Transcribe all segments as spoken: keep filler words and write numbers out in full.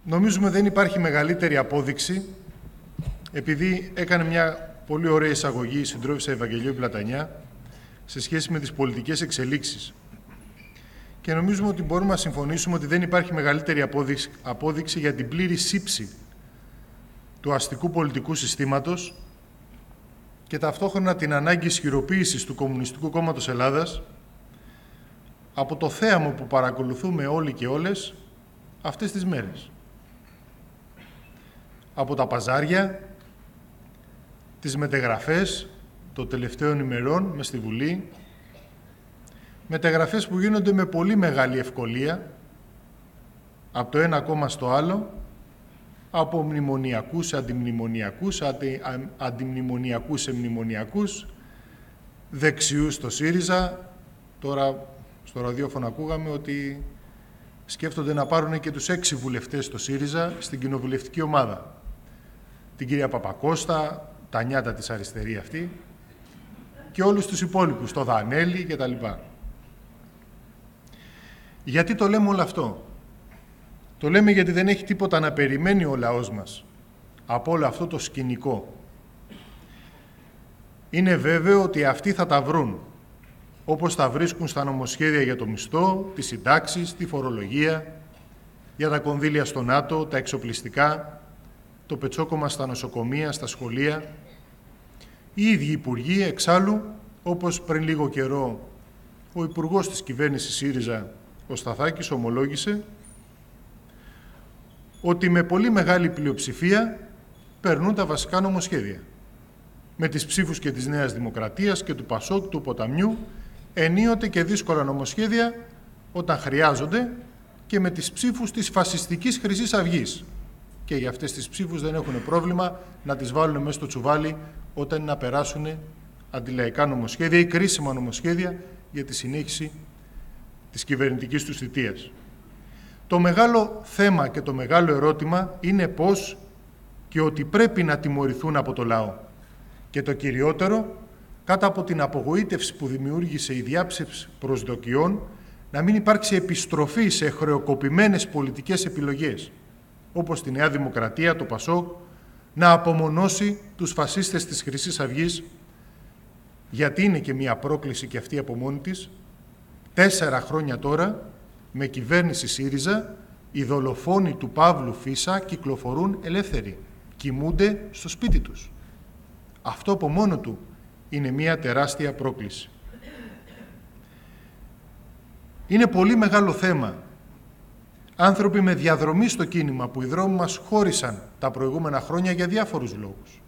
Νομίζουμε δεν υπάρχει μεγαλύτερη απόδειξη, επειδή έκανε μια πολύ ωραία εισαγωγή η συντρόφισσα Ευαγγελίου Πλατανιά σε σχέση με τις πολιτικές εξελίξεις. Και νομίζουμε ότι μπορούμε να συμφωνήσουμε ότι δεν υπάρχει μεγαλύτερη απόδειξη, απόδειξη για την πλήρη σύψη του αστικού πολιτικού συστήματος και ταυτόχρονα την ανάγκη ισχυροποίησης του Κομμουνιστικού Κόμματος Ελλάδας από το θέαμο που παρακολουθούμε όλοι και όλες αυτές τις μέρες. Από τα παζάρια, τις μετεγραφές των τελευταίων ημερών μες στη Βουλή, μετεγραφές που γίνονται με πολύ μεγάλη ευκολία από το ένα κόμμα στο άλλο, από μνημονιακούς σε αντιμνημονιακούς, αντι, αντιμνημονιακούς σε μνημονιακούς, δεξιούς στο ΣΥΡΙΖΑ. Τώρα στο ραδιόφωνο ακούγαμε ότι σκέφτονται να πάρουν και τους έξι βουλευτές στο ΣΥΡΙΖΑ στην κοινοβουλευτική ομάδα. Την κυρία Παπακώστα, τα νιάτα της αριστερή αυτή και όλους τους υπόλοιπους, το Δανέλη και τα λοιπά. Γιατί το λέμε όλο αυτό? Το λέμε γιατί δεν έχει τίποτα να περιμένει ο λαός μας από όλο αυτό το σκηνικό. Είναι βέβαιο ότι αυτοί θα τα βρουν, όπως τα βρίσκουν στα νομοσχέδια για το μισθό, τις συντάξεις, τη φορολογία, για τα κονδύλια στο ΝΑΤΟ, τα εξοπλιστικά, το πετσόκομμα στα νοσοκομεία, στα σχολεία. Οι ίδιοι υπουργοί, εξάλλου, όπως πριν λίγο καιρό ο υπουργός της κυβέρνησης ΣΥΡΙΖΑ, ο Σταθάκης, ομολόγησε ότι με πολύ μεγάλη πλειοψηφία περνούν τα βασικά νομοσχέδια. Με τις ψήφους και της Νέας Δημοκρατίας και του ΠΑΣΟΚ, του Ποταμιού, ενίοτε και δύσκολα νομοσχέδια όταν χρειάζονται και με τις ψήφους της φασιστικής Χρυσής Αυγής. Και για αυτές τις ψήφους δεν έχουν πρόβλημα να τις βάλουν μέσα στο τσουβάλι όταν είναι να περάσουν αντιλαϊκά νομοσχέδια ή κρίσιμα νομοσχέδια για τη συνέχιση της κυβερνητικής τους θητείας. Το μεγάλο θέμα και το μεγάλο ερώτημα είναι πώς και ότι πρέπει να τιμωρηθούν από το λαό. Και το κυριότερο, κάτω από την απογοήτευση που δημιούργησε η διάψευση προσδοκιών, να μην υπάρξει επιστροφή σε χρεοκοπημένες πολιτικές επιλογές, όπως τη Νέα Δημοκρατία, το ΠΑΣΟΚ, να απομονώσει τους φασίστες της Χρυσής Αυγής, γιατί είναι και μια πρόκληση και αυτή από μόνη της. Τέσσερα χρόνια τώρα, με κυβέρνηση ΣΥΡΙΖΑ, οι δολοφόνοι του Παύλου Φίσα κυκλοφορούν ελεύθεροι, κοιμούνται στο σπίτι τους. Αυτό από μόνο του είναι μια τεράστια πρόκληση. Είναι πολύ μεγάλο θέμα άνθρωποι με διαδρομή στο κίνημα που οι δρόμοι μας χώρισαν τα προηγούμενα χρόνια για διάφορους λόγους.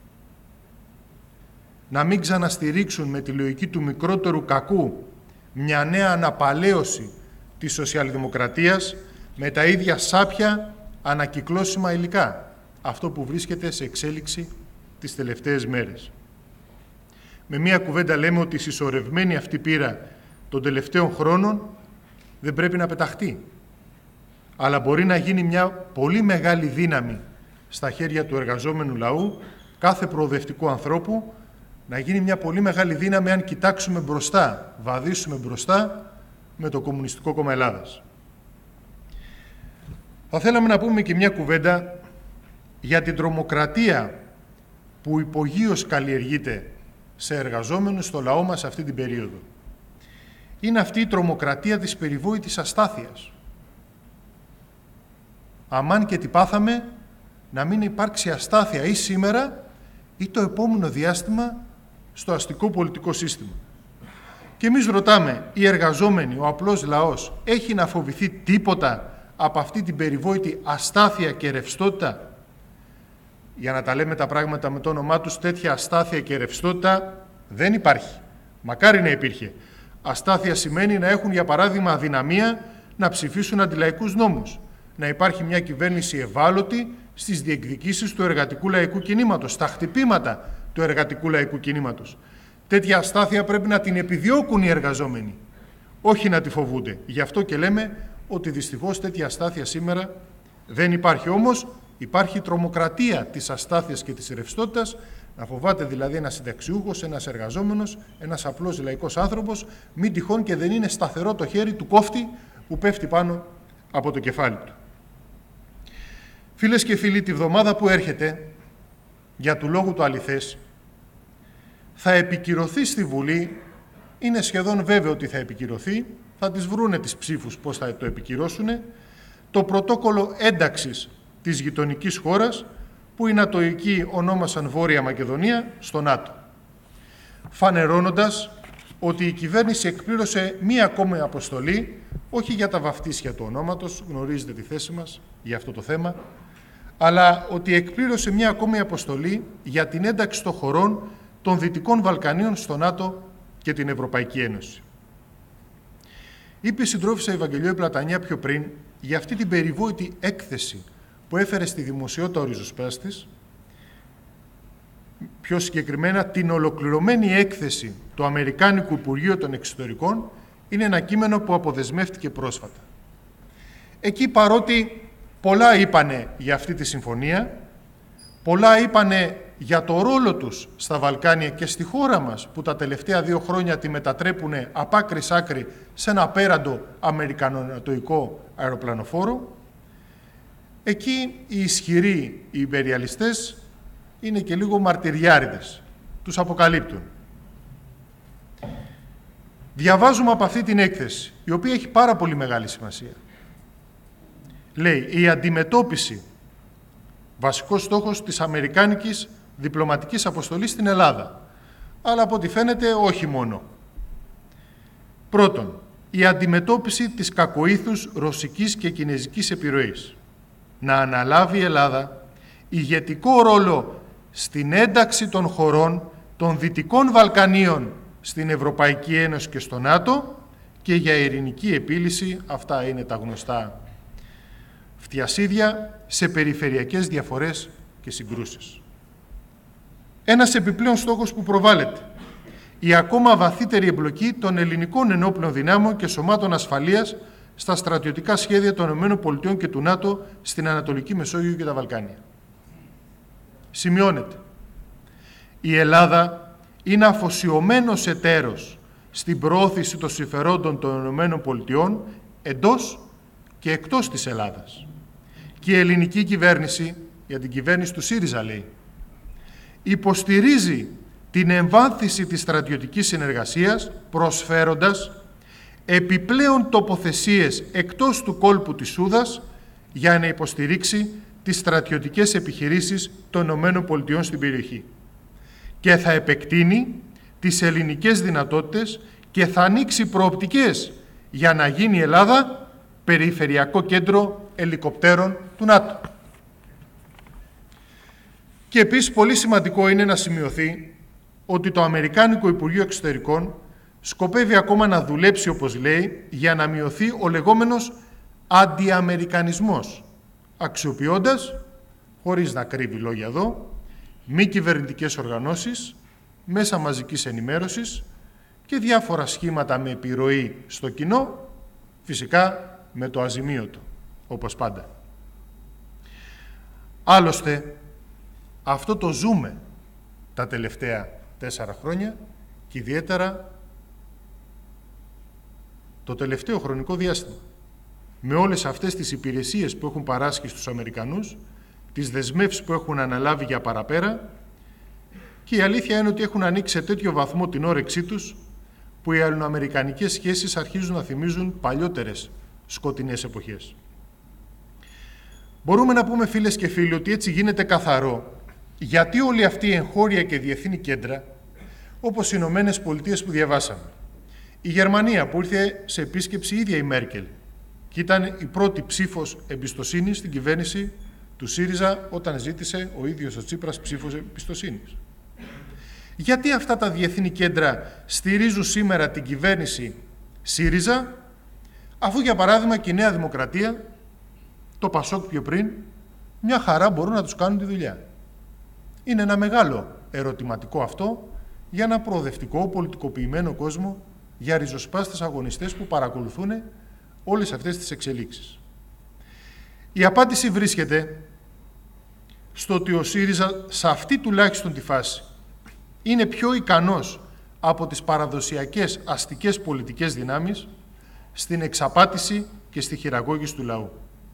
Να μην ξαναστηρίξουν με τη λογική του μικρότερου κακού μια νέα αναπαλαίωση της σοσιαλδημοκρατίας με τα ίδια σάπια ανακυκλώσιμα υλικά, αυτό που βρίσκεται σε εξέλιξη τις τελευταίες μέρες. Με μία κουβέντα λέμε ότι η συσσωρευμένη αυτή πείρα των τελευταίων χρόνων δεν πρέπει να πεταχτεί, αλλά μπορεί να γίνει μια πολύ μεγάλη δύναμη στα χέρια του εργαζόμενου λαού, κάθε προοδευτικού ανθρώπου, να γίνει μια πολύ μεγάλη δύναμη αν κοιτάξουμε μπροστά, βαδίσουμε μπροστά με το Κομμουνιστικό Κόμμα Ελλάδας. Θα θέλαμε να πούμε και μια κουβέντα για την τρομοκρατία που υπογείως καλλιεργείται σε εργαζόμενους στο λαό μας αυτή την περίοδο. Είναι αυτή η τρομοκρατία της περιβόητης αστάθειας. Αμάν και τι πάθαμε, να μην υπάρξει αστάθεια ή σήμερα ή το επόμενο διάστημα στο αστικό πολιτικό σύστημα. Και εμείς ρωτάμε, οι εργαζόμενοι, ο απλός λαός, έχει να φοβηθεί τίποτα από αυτή την περιβόητη αστάθεια και ρευστότητα? Για να τα λέμε τα πράγματα με το όνομά τους, τέτοια αστάθεια και ρευστότητα δεν υπάρχει. Μακάρι να υπήρχε. Αστάθεια σημαίνει να έχουν, για παράδειγμα, αδυναμία να ψηφίσουν αντιλαϊκούς νόμους. Να υπάρχει μια κυβέρνηση ευάλωτη στις διεκδικήσεις του εργατικού λαϊκού κινήματος, στα χτυπήματα του εργατικού λαϊκού κινήματος. Τέτοια αστάθεια πρέπει να την επιδιώκουν οι εργαζόμενοι, όχι να τη φοβούνται. Γι' αυτό και λέμε ότι δυστυχώς τέτοια αστάθεια σήμερα δεν υπάρχει. Όμως υπάρχει η τρομοκρατία της αστάθειας και της ρευστότητας, να φοβάται δηλαδή ένας συνταξιούχος, ένας εργαζόμενος, ένας απλός λαϊκός άνθρωπος, μην τυχόν και δεν είναι σταθερό το χέρι του κόφτη που πέφτει πάνω από το κεφάλι του. Φίλες και φίλοι, τη βδομάδα που έρχεται, για του λόγου του αληθές, θα επικυρωθεί στη Βουλή, είναι σχεδόν βέβαιο ότι θα επικυρωθεί, θα τις βρούνε τις ψήφους πώς θα το επικυρώσουνε, το πρωτόκολλο ένταξης της γειτονικής χώρας, που οι νατοικοί ονόμασαν Βόρεια Μακεδονία, στο ΝΑΤΟ. Φανερώνοντας ότι η κυβέρνηση εκπλήρωσε μία ακόμη αποστολή, όχι για τα βαφτίσια του ονόματος, γνωρίζετε τη θέση μας για αυτό το θέμα, αλλά ότι εκπλήρωσε μία ακόμη αποστολή για την ένταξη των χωρών των Δυτικών Βαλκανίων στο ΝΑΤΟ και την Ευρωπαϊκή Ένωση. Είπε η συντρόφισσα Ευαγγελιώη Πλατανιά πιο πριν για αυτή την περιβόητη έκθεση που έφερε στη δημοσιότητα ο ριζοσπάστης, πιο συγκεκριμένα την ολοκληρωμένη έκθεση του Αμερικάνικου Υπουργείου των Εξωτερικών, είναι ένα κείμενο που αποδεσμεύτηκε πρόσφατα. Εκεί, παρότι πολλά είπανε για αυτή τη συμφωνία, πολλά είπανε για το ρόλο τους στα Βαλκάνια και στη χώρα μας, που τα τελευταία δύο χρόνια τη μετατρέπουν απ' άκρη σ' άκρη σε ένα απέραντο αμερικανονατοϊκό αεροπλανοφόρο, εκεί οι ισχυροί οι υπεριαλιστές είναι και λίγο μαρτυριάριδες, τους αποκαλύπτουν. Διαβάζουμε από αυτή την έκθεση, η οποία έχει πάρα πολύ μεγάλη σημασία. Λέει, η αντιμετώπιση, βασικός στόχος της αμερικάνικης διπλωματικής αποστολής στην Ελλάδα. Αλλά από ό,τι φαίνεται όχι μόνο. Πρώτον, η αντιμετώπιση της κακοήθους ρωσικής και κινεζικής επιρροής. Να αναλάβει η Ελλάδα ηγετικό ρόλο στην ένταξη των χωρών των Δυτικών Βαλκανίων στην Ευρωπαϊκή Ένωση και στο ΝΑΤΟ και για ειρηνική επίλυση, αυτά είναι τα γνωστά φτιασίδια, σε περιφερειακές διαφορές και συγκρούσεις. Ένας επιπλέον στόχος που προβάλλεται, η ακόμα βαθύτερη εμπλοκή των ελληνικών ενόπλων δυνάμων και σωμάτων ασφαλείας στα στρατιωτικά σχέδια των ΗΠΑ και του ΝΑΤΟ στην Ανατολική Μεσόγειο και τα Βαλκάνια. Σημειώνεται, η Ελλάδα είναι αφοσιωμένος εταίρος στην προώθηση των συμφερόντων των ΗΠΑ εντός και εκτός της Ελλάδας. Και η ελληνική κυβέρνηση, για την κυβέρνηση του ΣΥΡΙΖΑ λέει, υποστηρίζει την εμβάθυνση της στρατιωτικής συνεργασίας, προσφέροντας επιπλέον τοποθεσίες εκτός του κόλπου της Σούδας για να υποστηρίξει τις στρατιωτικές επιχειρήσεις των ΗΠΑ στην περιοχή. Και θα επεκτείνει τις ελληνικές δυνατότητες και θα ανοίξει προοπτικές για να γίνει η Ελλάδα περιφερειακό κέντρο ελικοπτέρων του ΝΑΤΟ. Και επίσης πολύ σημαντικό είναι να σημειωθεί ότι το Αμερικάνικο Υπουργείο Εξωτερικών σκοπεύει ακόμα να δουλέψει, όπως λέει, για να μειωθεί ο λεγόμενος αντιαμερικανισμός, αξιοποιώντας, χωρίς να κρύβει λόγια εδώ, μη κυβερνητικές οργανώσεις, μέσα μαζικής ενημέρωσης και διάφορα σχήματα με επιρροή στο κοινό, φυσικά με το αζημίωτο, όπως πάντα. Άλλωστε, αυτό το ζούμε τα τελευταία τέσσερα χρόνια και ιδιαίτερα το τελευταίο χρονικό διάστημα. Με όλες αυτές τις υπηρεσίες που έχουν παράσχει στους Αμερικανούς, τις δεσμεύσεις που έχουν αναλάβει για παραπέρα, και η αλήθεια είναι ότι έχουν ανοίξει σε τέτοιο βαθμό την όρεξή τους που οι ελληνοαμερικανικές σχέσεις αρχίζουν να θυμίζουν παλιότερες σκοτεινές εποχές. Μπορούμε να πούμε, φίλες και φίλοι, ότι έτσι γίνεται καθαρό γιατί όλοι αυτοί οι εγχώρια και διεθνή κέντρα, όπως οι Ηνωμένες Πολιτείες που διαβάσαμε, η Γερμανία που ήρθε σε επίσκεψη η ίδια η Μέρκελ και ήταν η πρώτη ψήφος εμπιστοσύνης στην κυβέρνηση του ΣΥΡΙΖΑ όταν ζήτησε ο ίδιος ο Τσίπρας ψήφος εμπιστοσύνης. Γιατί αυτά τα διεθνή κέντρα στηρίζουν σήμερα την κυβέρνηση ΣΥΡΙΖΑ, αφού για παράδειγμα και η Νέα Δημοκρατία, το ΠΑΣΟΚ πιο πριν, μια χαρά μπορούν να τους κάνουν τη δουλειά. Είναι ένα μεγάλο ερωτηματικό αυτό για ένα προοδευτικό, πολιτικοποιημένο κόσμο, για ριζοσπάστες αγωνιστές που παρακολουθούν όλες αυτές τις εξελίξεις. Η απάντηση βρίσκεται στο ότι ο ΣΥΡΙΖΑ σε αυτή τουλάχιστον τη φάση είναι πιο ικανός από τις παραδοσιακές αστικές πολιτικές δυνάμεις στην εξαπάτηση και στη χειραγώγηση του λαού.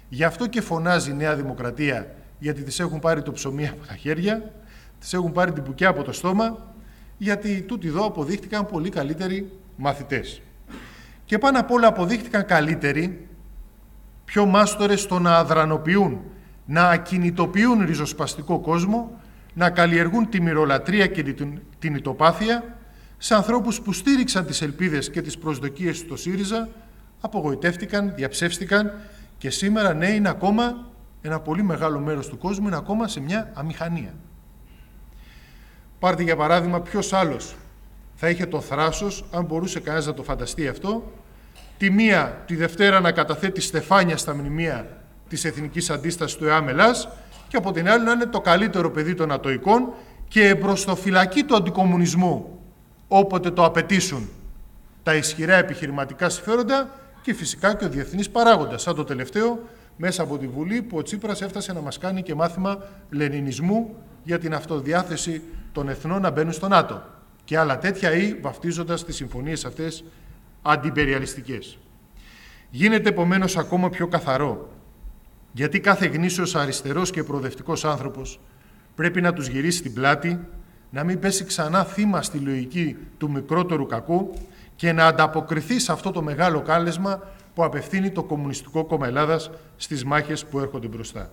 Γι' αυτό και φωνάζει η Νέα Δημοκρατία, γιατί τις έχουν πάρει το ψωμί από τα χέρια, τις έχουν πάρει την μπουκιά από το στόμα, γιατί τούτοι εδώ αποδείχτηκαν πολύ καλύτεροι μαθητές. Και πάνω απ' όλα αποδείχτηκαν καλύτεροι, πιο μάστορες στο να αδρανοποιούν, να ακινητοποιούν ριζοσπαστικό κόσμο, να καλλιεργούν τη μυρολατρεία και την ητοπάθεια σε ανθρώπους που στήριξαν τις ελπίδες και τις προσδοκίες του ΣΥΡΙΖΑ, απογοητεύτηκαν, διαψεύστηκαν και σήμερα ναι, είναι ακόμα, ένα πολύ μεγάλο μέρος του κόσμου είναι ακόμα σε μια αμηχανία. Πάρτε για παράδειγμα ποιος άλλος θα είχε το θράσος, αν μπορούσε κανένας να το φανταστεί αυτό, τη μία τη Δευτέρα να καταθέτει στεφάνια στα μνημεία της Εθνικής Αντίστασης του ΕΑΜ Ελλάς και από την άλλη να είναι το καλύτερο παιδί των ατοικών και εμπροστοφυλακή του αντικομουνισμού όποτε το απαιτήσουν τα ισχυρά επιχειρηματικά συμφέροντα και φυσικά και ο διεθνής παράγοντας, σαν το τελευταίο μέσα από τη Βουλή που ο Τσίπρας έφτασε να μας κάνει και μάθημα λενινισμού για την αυτοδιάθεση των εθνών να μπαίνουν στο ΝΑΤΟ και άλλα τέτοια ή βαφτίζοντας τις συμφωνίες αυτές αντιπεριαλιστικές. Γίνεται επομένως ακόμα πιο καθαρό γιατί κάθε γνήσιος αριστερός και προοδευτικός άνθρωπος πρέπει να τους γυρίσει την πλάτη, να μην πέσει ξανά θύμα στη λογική του μικρότερου κακού και να ανταποκριθεί σε αυτό το μεγάλο κάλεσμα που απευθύνει το Κομμουνιστικό Κόμμα Ελλάδας στις μάχες που έρχονται μπροστά.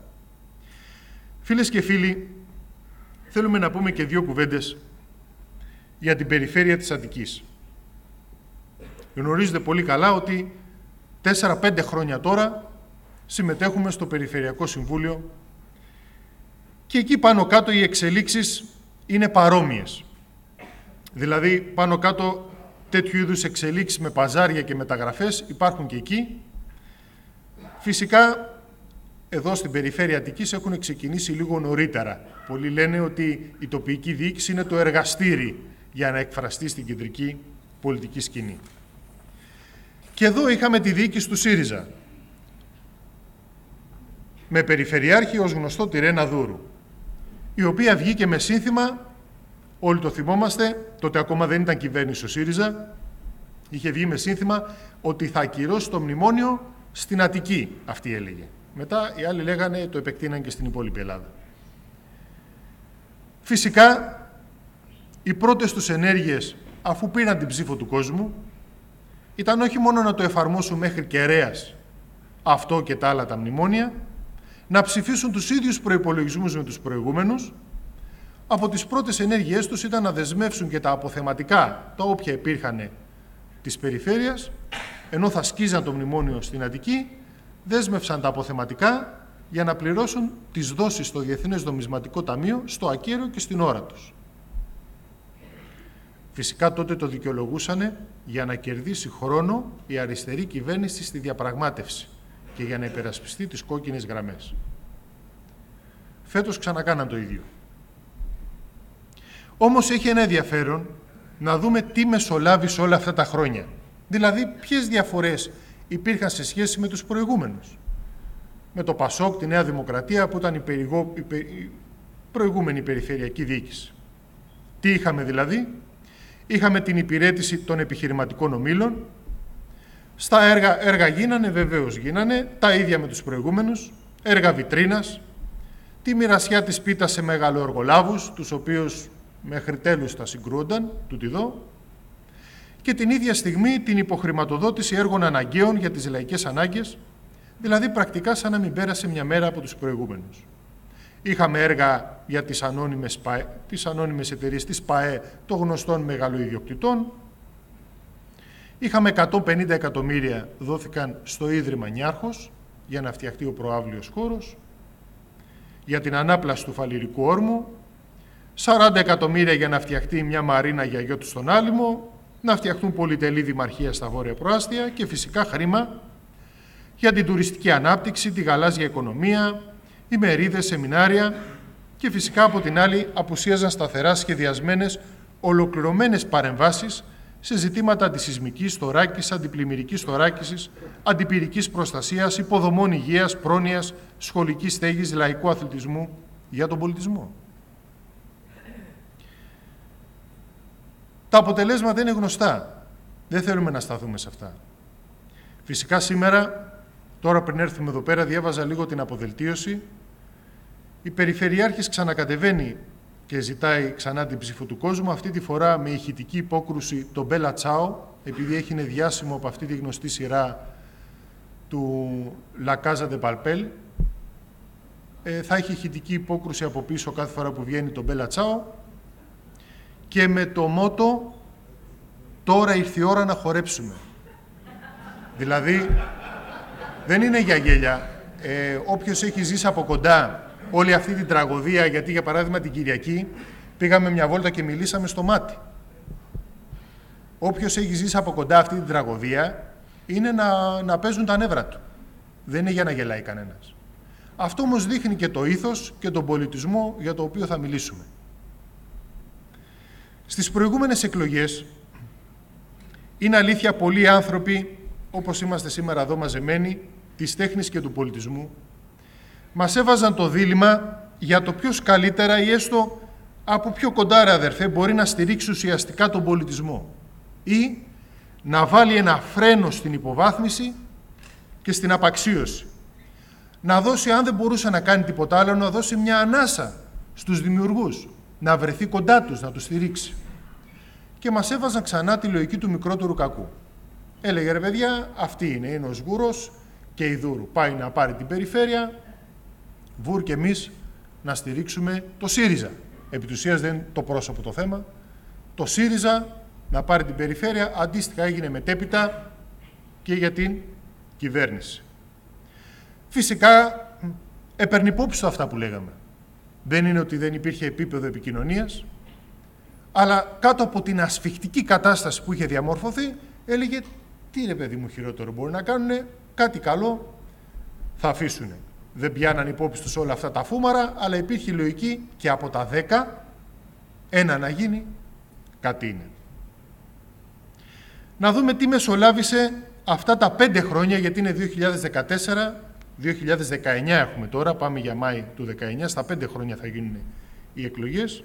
Φίλες και φίλοι, θέλουμε να πούμε και δύο κουβέντες για την περιφέρεια της Αττικής. Γνωρίζετε πολύ καλά ότι τέσσερα πέντε χρόνια τώρα συμμετέχουμε στο Περιφερειακό Συμβούλιο και εκεί πάνω κάτω οι εξελίξεις είναι παρόμοιες. Δηλαδή πάνω κάτω τέτοιου είδους εξελίξεις με παζάρια και μεταγραφές υπάρχουν και εκεί. Φυσικά εδώ στην περιφέρεια Αττικής έχουν ξεκινήσει λίγο νωρίτερα. Πολλοί λένε ότι η τοπική διοίκηση είναι το εργαστήρι για να εκφραστεί στην κεντρική πολιτική σκηνή. Και εδώ είχαμε τη διοίκηση του ΣΥΡΙΖΑ, με περιφερειάρχη ως γνωστό τη Ρένα Δούρου, η οποία βγήκε με σύνθημα, όλοι το θυμόμαστε, τότε ακόμα δεν ήταν κυβέρνηση ο ΣΥΡΙΖΑ, είχε βγει με σύνθημα ότι θα ακυρώσει το μνημόνιο στην Αττική, αυτή έλεγε. Μετά οι άλλοι λέγανε το επεκτείναν και στην υπόλοιπη Ελλάδα. Φυσικά, οι πρώτες τους ενέργειες, αφού πήραν την ψήφο του κόσμου, ήταν όχι μόνο να το εφαρμόσουν μέχρι κεραίας αυτό και τα άλλα τα μνημόνια, να ψηφίσουν τους ίδιους προϋπολογισμούς με τους προηγούμενους. Από τις πρώτες ενέργειές τους ήταν να δεσμεύσουν και τα αποθεματικά, τα όποια υπήρχαν της περιφέρειας, ενώ θα σκίζαν το μνημόνιο στην Αττική, δέσμευσαν τα αποθεματικά για να πληρώσουν τις δόσεις στο Διεθνές Νομισματικό Ταμείο, στο ακέραιο και στην ώρα τους. Φυσικά τότε το δικαιολογούσαν για να κερδίσει χρόνο η αριστερή κυβέρνηση στη διαπραγμάτευση και για να υπερασπιστεί τις κόκκινες γραμμές. Φέτος ξανακάναν το ίδιο. Όμως έχει ένα ενδιαφέρον να δούμε τι μεσολάβησε όλα αυτά τα χρόνια. Δηλαδή, ποιες διαφορές υπήρχαν σε σχέση με τους προηγούμενους. Με το ΠΑΣΟΚ, τη Νέα Δημοκρατία, που ήταν η, περιγό, η, πε, η προηγούμενη περιφερειακή διοίκηση. Τι είχαμε δηλαδή? Είχαμε την υπηρέτηση των επιχειρηματικών ομίλων. Στα έργα, έργα γίνανε, βεβαίως γίνανε, τα ίδια με τους προηγούμενους, έργα βιτρίνας, τη μοιρασιά της πίτας σε μεγαλοεργολάβους, τους οποίους μέχρι τέλους τα συγκρούονταν, τούτη εδώ, και την ίδια στιγμή την υποχρηματοδότηση έργων αναγκαίων για τις λαϊκές ανάγκες, δηλαδή πρακτικά σαν να μην πέρασε μια μέρα από τους προηγούμενους. Είχαμε έργα για τις ανώνυμες, τις ανώνυμες εταιρείες της ΠΑΕ των γνωστών μεγαλοειδιοκτητών. Είχαμε εκατόν πενήντα εκατομμύρια δόθηκαν στο Ίδρυμα Νιάρχος για να φτιαχτεί ο προαύλιος χώρος, για την ανάπλαση του Φαλιρικού όρμου, σαράντα εκατομμύρια για να φτιαχτεί μια μαρίνα για γιότ στον Άλυμο, να φτιαχτούν πολυτελή δημαρχία στα βόρεια προάστια και φυσικά χρήμα για την τουριστική ανάπτυξη, τη γαλάζια οικονομία, ημερίδες, σεμινάρια και φυσικά από την άλλη απουσίαζαν σταθερά σχεδιασμένες ολοκληρωμένες παρεμβάσεις σε ζητήματα αντισυσμικής θωράκισης, αντιπλημμυρικής θωράκισης, αντιπυρικής προστασίας, υποδομών υγείας, πρόνοιας, σχολικής στέγης, λαϊκού αθλητισμού για τον πολιτισμό. Τα αποτελέσματα είναι γνωστά. Δεν θέλουμε να σταθούμε σε αυτά. Φυσικά σήμερα Τώρα πριν έρθουμε εδώ πέρα διάβαζα λίγο την αποδελτίωση. Η Περιφερειάρχης ξανακατεβαίνει και ζητάει ξανά την ψήφο του κόσμου, αυτή τη φορά με ηχητική υπόκρουση τον Μπέλα Τσάο, επειδή έχει είναι διάσημο από αυτή τη γνωστή σειρά του La Casa de Papel. Ε, θα έχει ηχητική υπόκρουση από πίσω κάθε φορά που βγαίνει τον Μπέλα Τσάο και με το μότο «Τώρα ήρθε η ώρα να χορέψουμε». Δηλαδή, δεν είναι για γέλια. Ε, όποιος έχει ζήσει από κοντά όλη αυτή την τραγωδία, γιατί για παράδειγμα την Κυριακή πήγαμε μια βόλτα και μιλήσαμε στο μάτι. Όποιος έχει ζήσει από κοντά αυτή την τραγωδία είναι να, να παίζουν τα νεύρα του. Δεν είναι για να γελάει κανένας. Αυτό όμως δείχνει και το ήθος και τον πολιτισμό για το οποίο θα μιλήσουμε. Στις προηγούμενες εκλογές, είναι αλήθεια πολλοί άνθρωποι, όπως είμαστε σήμερα εδώ μαζεμένοι, της τέχνης και του πολιτισμού, μας έβαζαν το δίλημμα για το ποιος καλύτερα ή έστω από πιο κοντά, ρε αδερφέ, μπορεί να στηρίξει ουσιαστικά τον πολιτισμό ή να βάλει ένα φρένο στην υποβάθμιση και στην απαξίωση. Να δώσει, αν δεν μπορούσε να κάνει τίποτα άλλο, να δώσει μια ανάσα στους δημιουργούς, να βρεθεί κοντά τους, να τους στηρίξει. Και μας έβαζαν ξανά τη λογική του μικρότερου κακού. Έλεγε, ρε παιδιά, αυτή είναι, είναι ο Σγούρος και η Δούρου. Πάει να πάρει την περιφέρεια, Βούρ και εμείς να στηρίξουμε το ΣΥΡΙΖΑ. Επί της ουσίας δεν είναι το πρόσωπο το θέμα. Το ΣΥΡΙΖΑ να πάρει την περιφέρεια, αντίστοιχα έγινε μετέπειτα και για την κυβέρνηση. Φυσικά, έπαιρνε υπόψη του αυτά που λέγαμε. Δεν είναι ότι δεν υπήρχε επίπεδο επικοινωνίας, αλλά κάτω από την ασφιχτική κατάσταση που είχε διαμορφωθεί, έλεγε τι ρε παιδί μου χειρότερο μπορεί να κάνουνε, κάτι καλό θα αφήσουνε. Δεν πιάναν υπόψη τους όλα αυτά τα φούμαρα, αλλά υπήρχε λογική και από τα δέκα ένα να γίνει, κάτι είναι. Να δούμε τι μεσολάβησε αυτά τα πέντε χρόνια, γιατί είναι δύο χιλιάδες δεκατέσσερα, δύο χιλιάδες δεκαεννιά έχουμε τώρα, πάμε για Μάη του δεκαεννιά, στα πέντε χρόνια θα γίνουν οι εκλογές.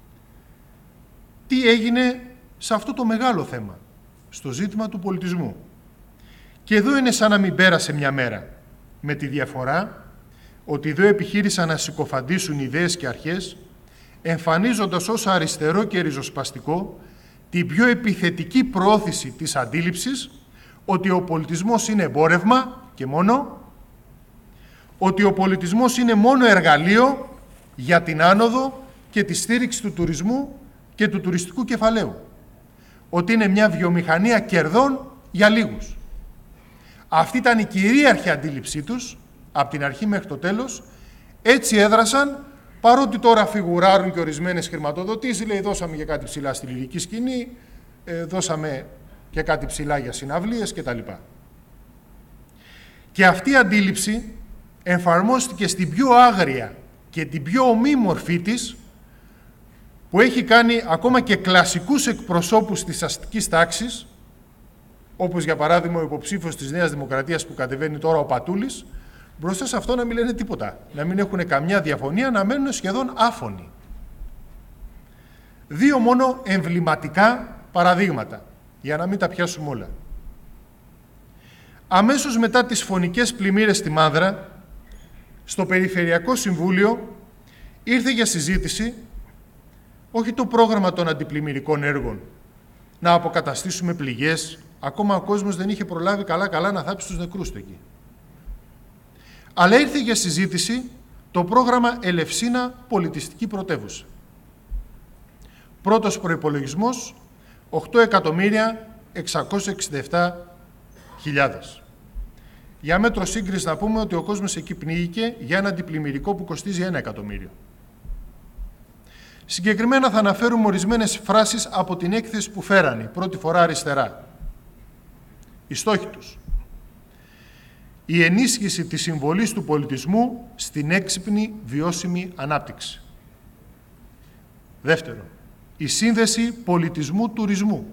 Τι έγινε σε αυτό το μεγάλο θέμα, στο ζήτημα του πολιτισμού. Και εδώ είναι σαν να μην πέρασε μια μέρα, με τη διαφορά ότι εδώ επιχείρησαν να συκοφαντήσουν ιδέες και αρχές, εμφανίζοντας ως αριστερό και ριζοσπαστικό την πιο επιθετική προώθηση της αντίληψης ότι ο πολιτισμός είναι εμπόρευμα και μόνο, ότι ο πολιτισμός είναι μόνο εργαλείο για την άνοδο και τη στήριξη του τουρισμού και του τουριστικού κεφαλαίου, ότι είναι μια βιομηχανία κερδών για λίγους. Αυτή ήταν η κυρίαρχη αντίληψή τους, από την αρχή μέχρι το τέλος. Έτσι έδρασαν, παρότι τώρα φιγουράρουν και ορισμένες χρηματοδοτήσεις, λέει δώσαμε και κάτι ψηλά στη λυρική σκηνή, ε, δώσαμε και κάτι ψηλά για συναυλίες κτλ. Και αυτή η αντίληψη εφαρμόστηκε στην πιο άγρια και την πιο ομοίμορφή της, που έχει κάνει ακόμα και κλασικούς εκπροσώπους της αστικής τάξης, όπως για παράδειγμα ο υποψήφιος της Νέας Δημοκρατίας που κατεβαίνει τώρα ο Πατούλης, μπροστά σε αυτό να μην λένε τίποτα, να μην έχουν καμιά διαφωνία, να μένουν σχεδόν άφωνοι. Δύο μόνο εμβληματικά παραδείγματα, για να μην τα πιάσουμε όλα. Αμέσως μετά τις φωνικές πλημμύρες στη Μάνδρα, στο Περιφερειακό Συμβούλιο ήρθε για συζήτηση όχι το πρόγραμμα των αντιπλημμυρικών έργων, να αποκαταστήσουμε πληγές, ακόμα ο κόσμος δεν είχε προλάβει καλά-καλά να θάψει τους νεκρούς του εκεί. Αλλά ήρθε για συζήτηση το πρόγραμμα Ελευσίνα Πολιτιστική Πρωτεύουσα. Πρώτος προϋπολογισμός, οκτώ εκατομμύρια εξακόσιες εξήντα επτά χιλιάδες. Για μέτρο σύγκριση να πούμε ότι ο κόσμος εκεί πνίγηκε για ένα αντιπλημμυρικό που κοστίζει ένα εκατομμύριο. Συγκεκριμένα θα αναφέρουμε ορισμένες φράσεις από την έκθεση που φέρανε, πρώτη φορά αριστερά. Οι στόχοι τους. Η ενίσχυση της συμβολής του πολιτισμού στην έξυπνη βιώσιμη ανάπτυξη. Δεύτερο, η σύνδεση πολιτισμού-τουρισμού.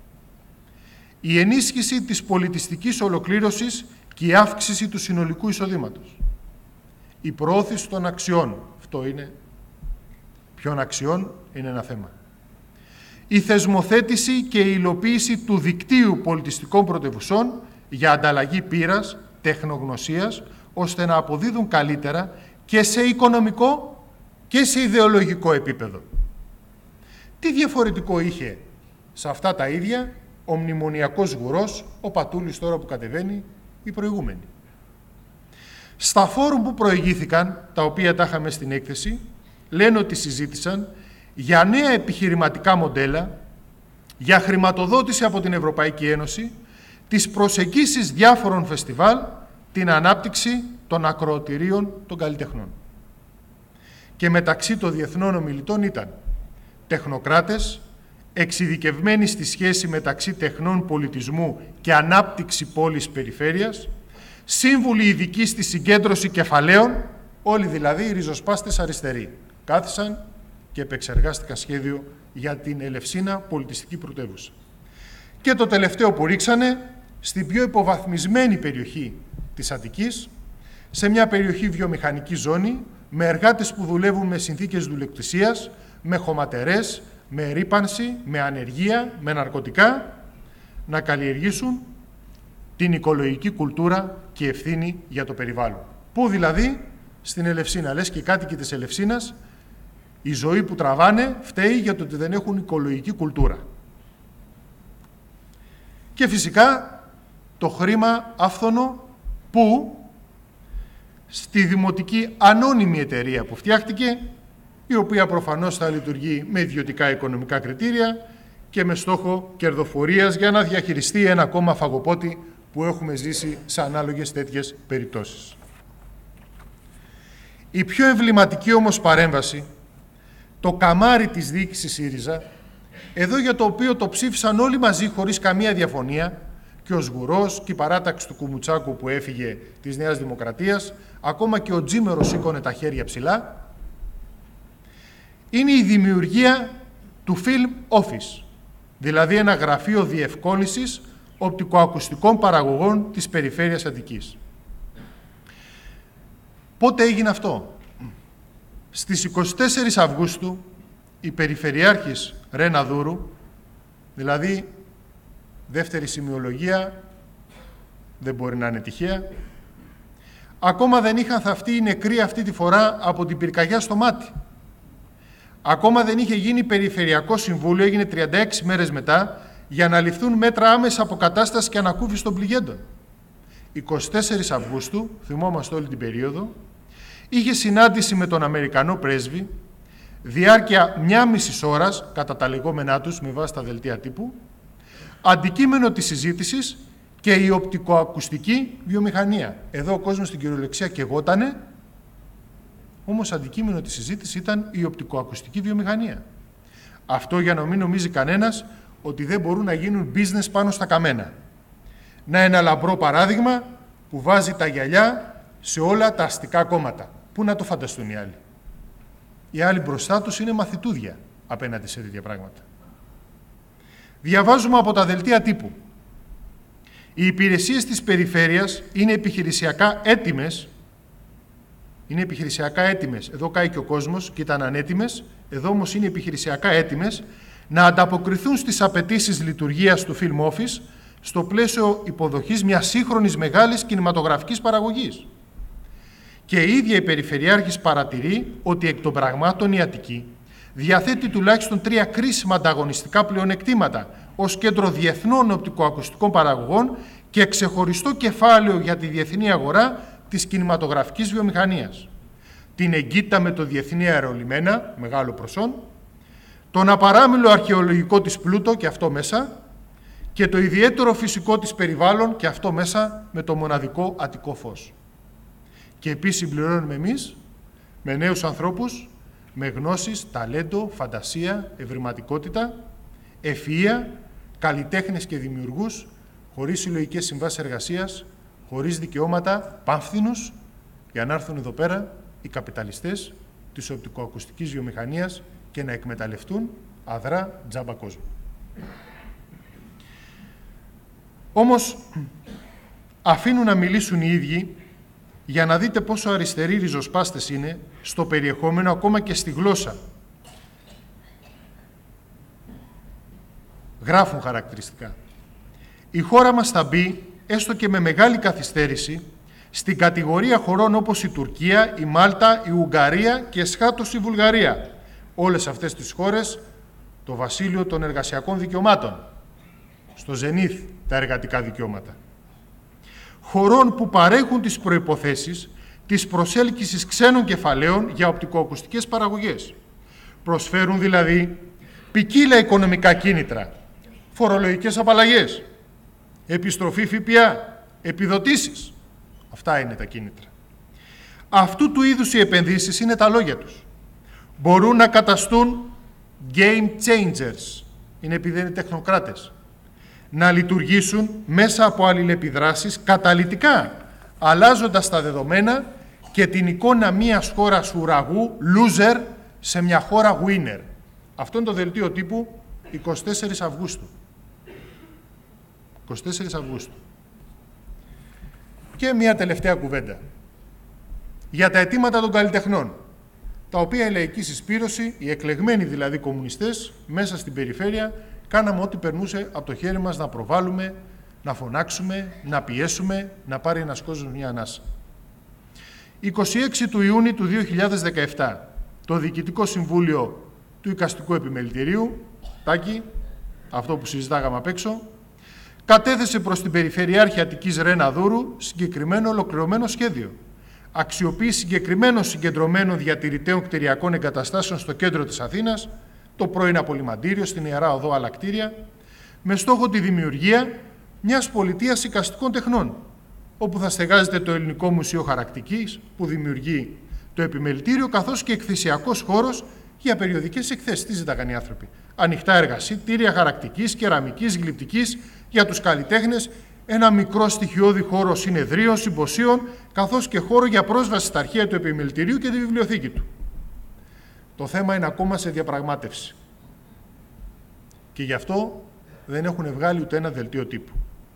Η ενίσχυση της πολιτιστικής ολοκλήρωσης και η αύξηση του συνολικού εισοδήματος. Η προώθηση των αξιών. Αυτό είναι. Ποιων αξιών είναι ένα θέμα. Η θεσμοθέτηση και η υλοποίηση του δικτύου πολιτιστικών πρωτευουσών για ανταλλαγή πείρας, τεχνογνωσίας, ώστε να αποδίδουν καλύτερα και σε οικονομικό και σε ιδεολογικό επίπεδο. Τι διαφορετικό είχε σε αυτά τα ίδια ο μνημονιακός γουρός, ο Πατούλης τώρα που κατεβαίνει, οι προηγούμενοι. Στα φόρουμ που προηγήθηκαν, τα οποία τα είχαμε στην έκθεση, λένε ότι συζήτησαν για νέα επιχειρηματικά μοντέλα, για χρηματοδότηση από την Ευρωπαϊκή Ένωση, τις προσεγγίσεις διάφορων φεστιβάλ, την ανάπτυξη των ακροατηρίων των καλλιτεχνών. Και μεταξύ των διεθνών ομιλητών ήταν τεχνοκράτες, εξειδικευμένοι στη σχέση μεταξύ τεχνών πολιτισμού και ανάπτυξη πόλης περιφέρειας, σύμβουλοι ειδικοί στη συγκέντρωση κεφαλαίων, όλοι δηλαδή οι ριζοσπάστες αριστεροί, κάθισαν και επεξεργάστηκαν σχέδιο για την Ελευσίνα πολιτιστική πρωτεύουσα. Και το τελευταίο που ρίξανε, στην πιο υποβαθμισμένη περιοχή της Αττικής, σε μια περιοχή βιομηχανική ζώνη, με εργάτες που δουλεύουν με συνθήκες δουλεκτησίας, με χωματερές, με ρύπανση, με ανεργία, με ναρκωτικά, να καλλιεργήσουν την οικολογική κουλτούρα και ευθύνη για το περιβάλλον. Πού δηλαδή? Στην Ελευσίνα. Λες και οι κάτοικοι της Ελευσίνας, η ζωή που τραβάνε φταίει για το ότι δεν έχουν οικολογική κουλτούρα. Και φυσικά το χρήμα άφθονο που στη δημοτική ανώνυμη εταιρεία που φτιάχτηκε, η οποία προφανώς θα λειτουργεί με ιδιωτικά οικονομικά κριτήρια και με στόχο κερδοφορίας για να διαχειριστεί ένα ακόμα φαγοπότη που έχουμε ζήσει σε ανάλογες τέτοιες περιπτώσεις. Η πιο εμβληματική όμως παρέμβαση, το καμάρι της διοίκησης ΣΥΡΙΖΑ, εδώ για το οποίο το ψήφισαν όλοι μαζί χωρίς καμία διαφωνία, και ο Σγουρός και η παράταξη του Κουμουτσάκου που έφυγε της Νέας Δημοκρατίας, ακόμα και ο Τζίμερος σήκωνε τα χέρια ψηλά, είναι η δημιουργία του Film Office, δηλαδή ένα γραφείο διευκόλυνσης οπτικοακουστικών παραγωγών της περιφέρειας Αττικής. Πότε έγινε αυτό? Στις εικοστή τέταρτη Αυγούστου η Περιφερειάρχης Ρένα Δούρου, δηλαδή δεύτερη σημειολογία, δεν μπορεί να είναι τυχαία, ακόμα δεν είχαν θαυτεί οι νεκροί αυτή τη φορά από την πυρκαγιά στο μάτι. Ακόμα δεν είχε γίνει Περιφερειακό Συμβούλιο, έγινε τριάντα έξι μέρες μετά, για να ληφθούν μέτρα άμεσα αποκατάσταση και ανακούφιση των πληγέντων. εικοστή τέταρτη Αυγούστου, θυμόμαστε όλη την περίοδο, είχε συνάντηση με τον Αμερικανό πρέσβη, διάρκεια μια μισή ώρας, κατά τα λεγόμενά τους, με βάση τα δελτία τύπου, αντικείμενο της συζήτησης και η οπτικοακουστική βιομηχανία. Εδώ ο κόσμος στην κυριολεξία καιγότανε, όμως αντικείμενο της συζήτησης ήταν η οπτικοακουστική βιομηχανία. Αυτό για να μην νομίζει κανένας ότι δεν μπορούν να γίνουν business πάνω στα καμένα. Να ένα λαμπρό παράδειγμα που βάζει τα γυαλιά σε όλα τα αστικά κόμματα. Πού να το φανταστούν οι άλλοι? Οι άλλοι μπροστά τους είναι μαθητούδια απέναντι σε τέτοια πράγματα. Διαβάζουμε από τα δελτία τύπου. Οι υπηρεσίες της περιφέρειας είναι επιχειρησιακά έτοιμες. Είναι επιχειρησιακά έτοιμες. Εδώ κάει και ο κόσμος και ήταν ανέτοιμες. Εδώ όμως είναι επιχειρησιακά έτοιμες να ανταποκριθούν στις απαιτήσεις λειτουργίας του Film Office στο πλαίσιο υποδοχής μιας σύγχρονης μεγάλης κινηματογραφικής παραγωγής. Και η ίδια η Περιφερειάρχης παρατηρεί ότι εκ των πραγμάτων η Αττική διαθέτει τουλάχιστον τρία κρίσιμα ανταγωνιστικά πλεονεκτήματα ως κέντρο διεθνών οπτικοακουστικών παραγωγών και ξεχωριστό κεφάλαιο για τη διεθνή αγορά της κινηματογραφικής βιομηχανίας. Την εγκύτητα με το διεθνή αερολιμένα, μεγάλο προσόν, τον απαράμιλο αρχαιολογικό της πλούτο και αυτό μέσα, και το ιδιαίτερο φυσικό της περιβάλλον και αυτό μέσα με το μοναδικό Αττικό φως. Και επίσης συμπληρώνουμε εμείς με νέους ανθρώπους, με γνώσεις, ταλέντο, φαντασία, ευρηματικότητα, ευφυΐα, καλλιτέχνες και δημιουργούς, χωρίς συλλογικές συμβάσεις εργασίας, χωρίς δικαιώματα, πάμφθινους, για να έρθουν εδώ πέρα οι καπιταλιστές της οπτικοακουστικής βιομηχανίας και να εκμεταλλευτούν αδρά τζάμπα κόσμο. Όμως αφήνουν να μιλήσουν οι ίδιοι για να δείτε πόσο αριστεροί ριζοσπάστες είναι στο περιεχόμενο, ακόμα και στη γλώσσα. Γράφουν χαρακτηριστικά. Η χώρα μας θα μπει, έστω και με μεγάλη καθυστέρηση, στην κατηγορία χωρών όπως η Τουρκία, η Μάλτα, η Ουγγαρία και εσχάτως η Βουλγαρία. Όλες αυτές τις χώρες το βασίλειο των εργασιακών δικαιωμάτων. Στο ζενήθ τα εργατικά δικαιώματα. Χωρών που παρέχουν τις προϋποθέσεις της προσέλκυσης ξένων κεφαλαίων για οπτικοακουστικές παραγωγές. Προσφέρουν δηλαδή ποικίλα οικονομικά κίνητρα, φορολογικές απαλλαγές, επιστροφή ΦΠΑ, επιδοτήσεις. Αυτά είναι τα κίνητρα. Αυτού του είδους οι επενδύσεις είναι τα λόγια τους. Μπορούν να καταστούν game changers, είναι επειδή είναι τεχνοκράτες, να λειτουργήσουν μέσα από αλληλεπιδράσεις καταλυτικά, αλλάζοντας τα δεδομένα και την εικόνα μιας χώρας ουραγού, loser, σε μια χώρα winner. Αυτό είναι το δελτίο τύπου εικοστή τέταρτη Αυγούστου. εικοστή τέταρτη Αυγούστου. Και μια τελευταία κουβέντα. Για τα αιτήματα των καλλιτεχνών, τα οποία η λαϊκή συσπήρωση, οι εκλεγμένοι δηλαδή κομμουνιστές, μέσα στην περιφέρεια, κάναμε ό,τι περνούσε από το χέρι μας να προβάλλουμε, να φωνάξουμε, να πιέσουμε, να πάρει ένας κόσμος μια ανάσα. εικοστή έκτη του Ιούνιου του δύο χιλιάδες δεκαεπτά, το Διοικητικό Συμβούλιο του Οικαστικού Επιμελητηρίου, Τάκη, αυτό που συζητάγαμε απ' έξω, κατέθεσε προς την Περιφερειάρχη Αττικής Ρένα Δούρου συγκεκριμένο ολοκληρωμένο σχέδιο. Αξιοποίηση συγκεκριμένων συγκεντρωμένων διατηρηταίων κτηριακών εγκαταστάσεων στο κέντρο της Αθήνας, το πρώην Απολυμαντήριο, στην Ιερά Οδό Αλλακτήρια, με στόχο τη δημιουργία μιας πολιτείας εικαστικών τεχνών, όπου θα στεγάζεται το Ελληνικό Μουσείο Χαρακτικής, που δημιουργεί το Επιμελητήριο, καθώς και εκθεσιακός χώρος για περιοδικές εκθέσεις. Τι ζητάγαν οι άνθρωποι? Ανοιχτά εργαστήρια χαρακτικής, κεραμικής, γλυπτικής για τους καλλιτέχνες, ένα μικρό στοιχειώδη χώρο συνεδρίων, συμποσίων, καθώς και χώρο για πρόσβαση στα αρχεία του Επιμελητηρίου και τη βιβλιοθήκη του. Το θέμα είναι ακόμα σε διαπραγμάτευση. Και γι' αυτό δεν έχουν βγάλει ούτε ένα δελτίο τύπου.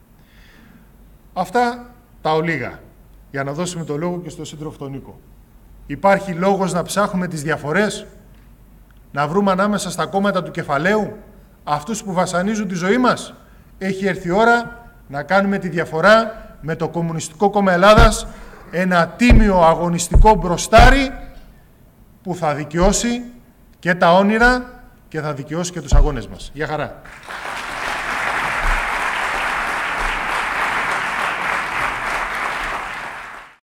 Αυτά τα ολίγα, για να δώσουμε το λόγο και στο σύντροφο τον Νίκο. Υπάρχει λόγος να ψάχνουμε τις διαφορές, να βρούμε ανάμεσα στα κόμματα του κεφαλαίου αυτούς που βασανίζουν τη ζωή μας? Έχει έρθει η ώρα να κάνουμε τη διαφορά με το Κομμουνιστικό Κόμμα Ελλάδας, ένα τίμιο αγωνιστικό μπροστάρι που θα δικαιώσει και τα όνειρα και θα δικαιώσει και τους αγώνες μας. Γεια χαρά.